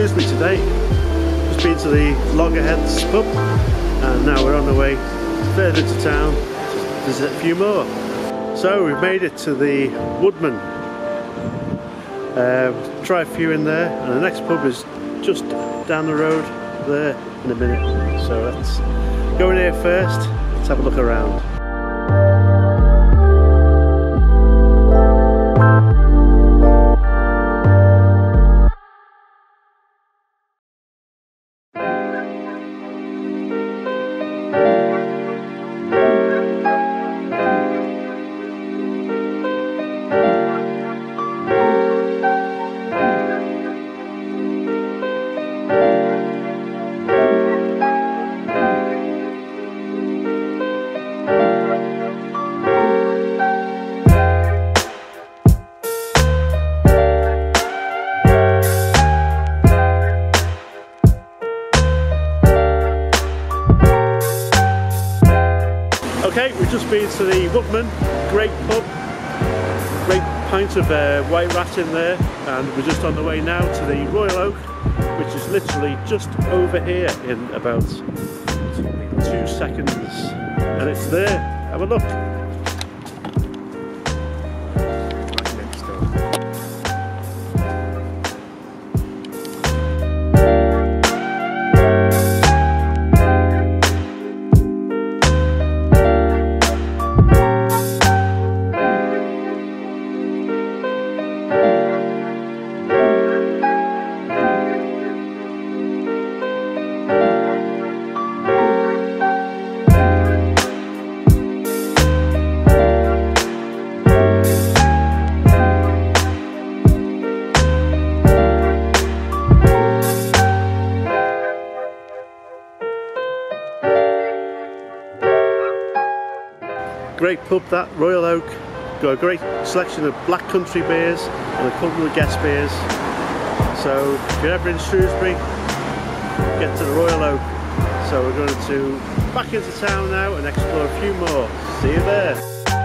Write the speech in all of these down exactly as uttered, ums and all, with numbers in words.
Shrewsbury today. Just been to the Loggerheads pub and now we're on the way further to town to visit a few more. So we've made it to the Woodman. Uh, try a few in there, and the next pub is just down the road there in a minute. So let's go in here first, let's have a look around. Okay, we've just been to the Woodman, great pub, great pint of uh, white rat in there, and we're just on the way now to the Royal Oak, which is literally just over here in about two seconds, and it's there. Have a look. Right next door. Great pub, that Royal Oak. Got a great selection of black country beers and a couple of guest beers. So if you're ever in Shrewsbury, get to the Royal Oak. So we're going to back into town now and explore a few more. See you there.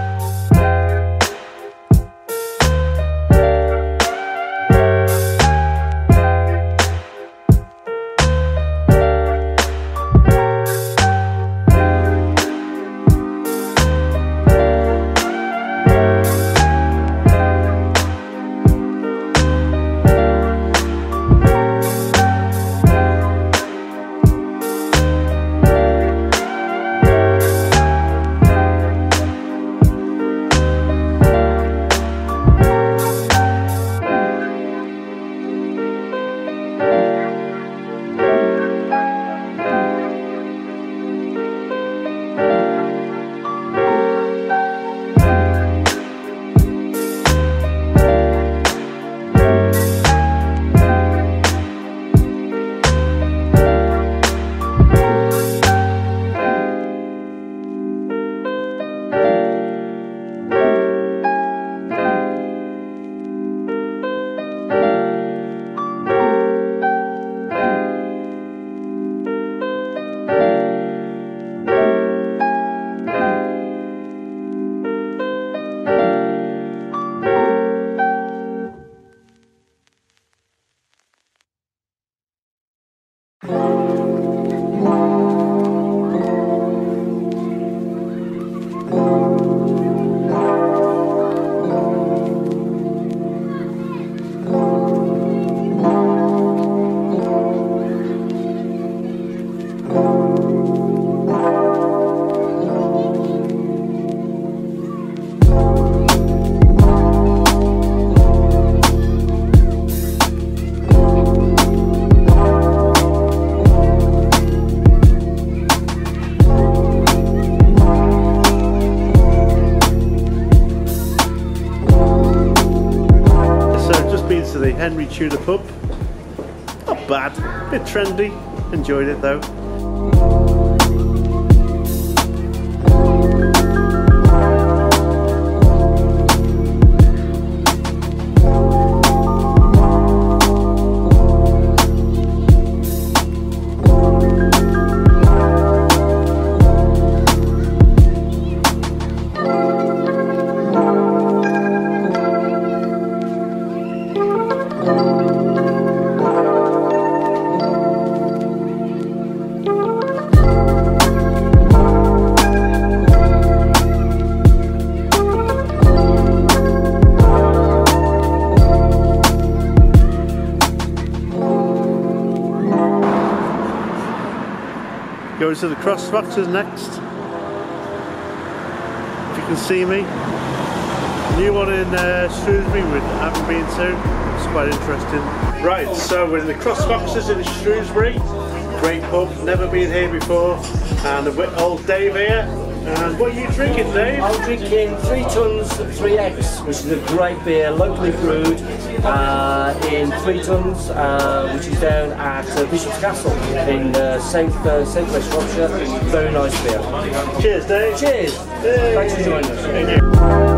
To the Henry Tudor pub. Not bad, a bit trendy, enjoyed it though. Going to the Cross Foxes next. If you can see me. New one in uh, Shrewsbury, we haven't been to. It's quite interesting. Right, so we're in the Cross Foxes in Shrewsbury. Great pub, never been here before. And with old Dave here. And what are you drinking, Dave? I'm drinking three tons three X, which is a great beer, locally brewed uh, in three tons, uh, which is down at uh, Bishop's Castle in uh, South uh, South West Shropshire. Very nice beer. Cheers, Dave. Cheers. Hey. Thanks for joining us. Thank you.